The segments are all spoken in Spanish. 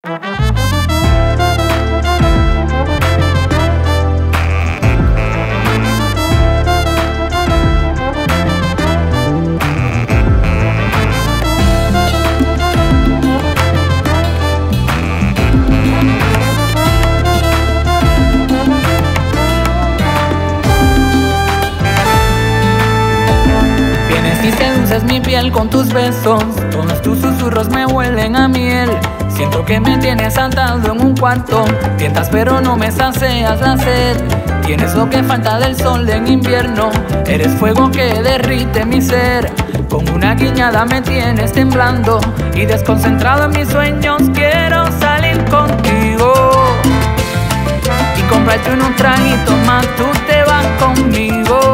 Y seduces mi piel con tus besos, todos tus susurros me huelen a miel. Siento que me tienes atado en un cuarto, tientas pero no me sacias la sed. Tienes lo que falta del sol en invierno, eres fuego que derrite mi ser. Con una guiñada me tienes temblando y desconcentrado en mis sueños quiero salir contigo y comprarte unos traguitos más, tú te vas conmigo.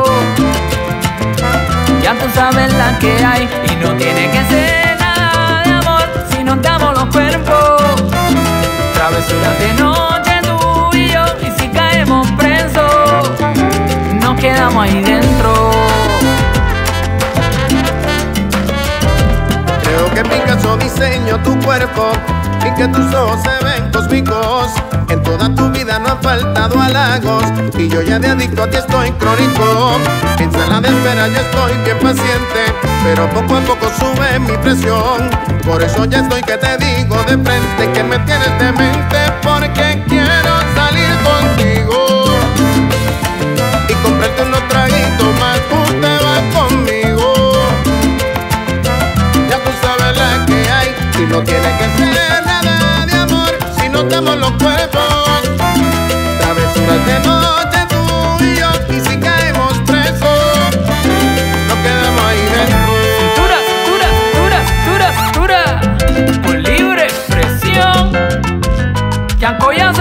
Ya tú sabes la que hay y no tiene que ser nada de amor si nos damos los cuerpos. Travesuras de noche tú y yo, y si caemos presos nos quedamos ahí dentro. Creo que Picasso diseñó tu cuerpo y que tus ojos se ven cósmicos. En toda tu vida no han faltado halagos y yo ya de adicto a ti estoy crónico. En sala de espera yo estoy bien paciente, pero poco a poco sube mi presión. Por eso ya estoy que te digo de frente que me tienes demente, porque quiero salir contigo y comprarte unos traguitos más, tú te vas conmigo. Ya tú sabes la que hay y no tiene que ser nada de amor si no damos los cuerpos. Travesuras de noche tú y yo, y si caemos presos nos quedamos ahí dentro. Cintura, cintura, cintura, cintura, con libre expresión. Yankoya